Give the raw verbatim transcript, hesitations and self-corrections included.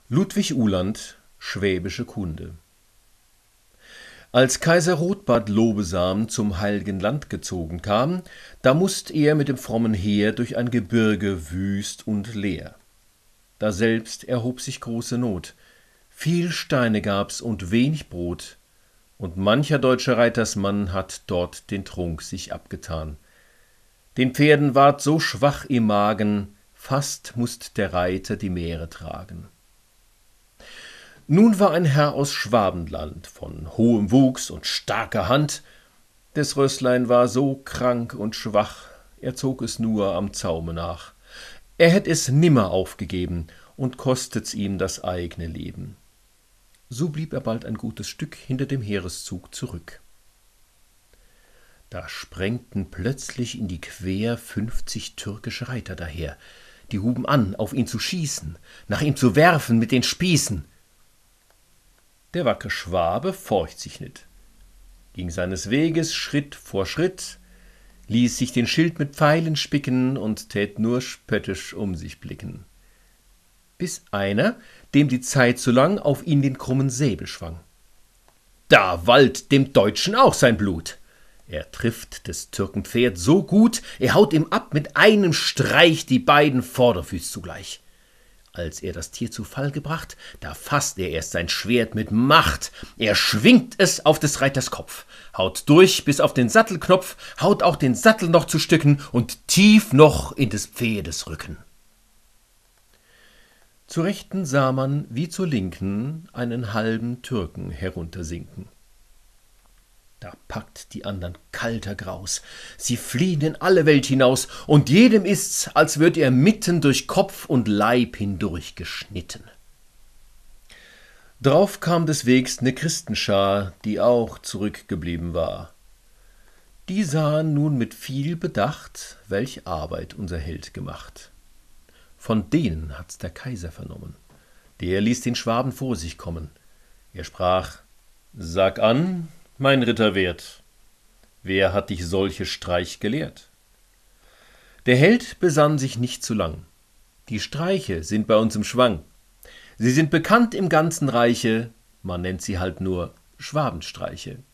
Ludwig Uhland, Schwäbische Kunde. Als Kaiser Rotbart Lobesam zum heil'gen Land gezogen kam, da mußt er mit dem frommen Heer durch ein Gebirge wüst und leer. Daselbst erhob sich große Not, viel Steine gab's und wenig Brot, und mancher deutsche Reitersmann hat dort den Trunk sich abgetan. Den Pferden ward so schwach im Magen, fast mußt der Reiter die Mähre tragen. Nun war ein Herr aus Schwabenland, von hohem Wuchs und starker Hand. Des Rösslein war so krank und schwach, er zog es nur am Zaume nach. Er hätt es nimmer aufgegeben, und kostet's ihm das eigne Leben. So blieb er bald ein gutes Stück hinter dem Heereszug zurück. Da sprengten plötzlich in die Quer fünfzig türkische Reiter daher. Die huben an, auf ihn zu schießen, nach ihm zu werfen mit den Spießen. Der wacke Schwabe forcht sich nit, ging seines Weges Schritt vor Schritt, ließ sich den Schild mit Pfeilen spicken und tät nur spöttisch um sich blicken. Bis einer, dem die Zeit zu lang, auf ihn den krummen Säbel schwang. Da wallt dem Deutschen auch sein Blut. Er trifft des Türken Pferd so gut, er haut ihm ab mit einem Streich die beiden Vorderfüß zugleich. Als er das Tier zu Fall gebracht, da fasst er erst sein Schwert mit Macht. Er schwingt es auf des Reiters Kopf, haut durch bis auf den Sattelknopf, haut auch den Sattel noch zu Stücken und tief noch in des Pferdes Rücken. Zur Rechten sah man, wie zur Linken, einen halben Türken heruntersinken. Da packt die andern kalter Graus, sie fliehen in alle Welt hinaus, und jedem ist's, als würd er mitten durch Kopf und Leib hindurch geschnitten. Drauf kam des Wegs ne Christenschar, die auch zurückgeblieben war. Die sahen nun mit viel Bedacht, welch Arbeit unser Held gemacht. Von denen hat's der Kaiser vernommen. Der ließ den Schwaben vor sich kommen. Er sprach: »Sag an, mein Ritter wert, wer hat dich solche Streich gelehrt?« Der Held besann sich nicht zu lang. »Die Streiche sind bei uns im Schwang. Sie sind bekannt im ganzen Reiche, man nennt sie halt nur Schwabenstreiche.«